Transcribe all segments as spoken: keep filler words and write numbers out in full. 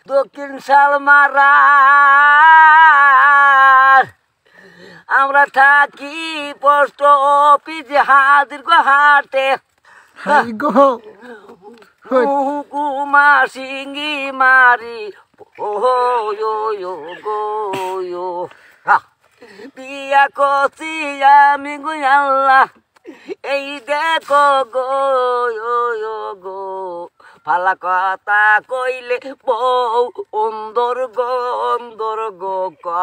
দক্ষিণ শালমারা আমরা থাকি পোস্ট অফিস হাজির গো হাটে কুমা সিঙ্গি মারি ও গো বিয়া করছি আমি গো আল্লাহ এই দেখো গো গো পালা কথা কইলে বউ অন্দর গো অন্দর গো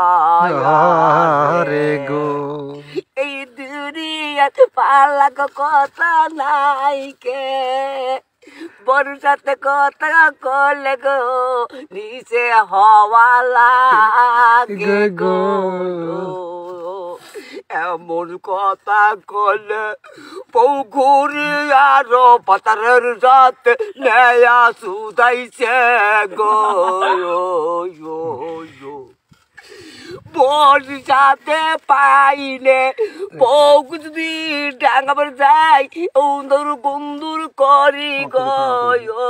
রে গো এই দুনিয়াত পালা কথা নাই কে বর্ষাতে কথা কলে গো নিচে হওয়া লাগে গো এমন কথা কলে পুকুরি আর পাতারের সাথে নেয়া সুদাইছে গো বর্ষাতে পাইলে বউ যদি ডাঙ্গাবার যাই উন্দর বন্ধুর করি গো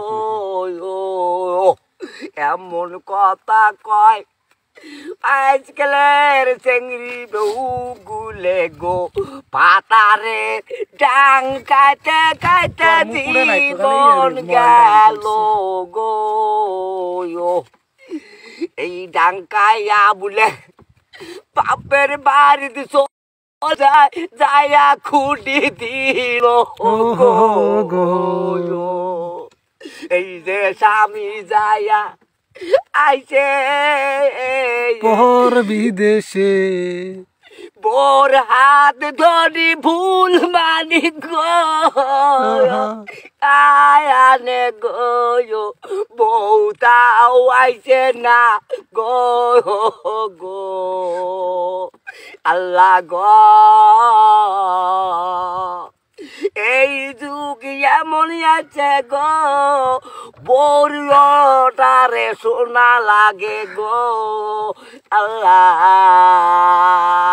এমন কথা কয় আজকালের চেংড়ি বউ গুলে গো পাতারে ডাং কাটে কাটে জীবন গেল গো এই ডাঙ্কাইয়া বলে বাপের বাড়ি যায় যায়া খুঁটি দিল গো এই যে স্বামী যায়া আইছে পর বিদেশে বোর হাত ধরি ভুল মানি গো আয়ানে গো বউটাও আইছে না গো গো আল্লাহ গো এই যুগ এমন আছে গো বউটারে সোনা লাগে গো আল্লাহ।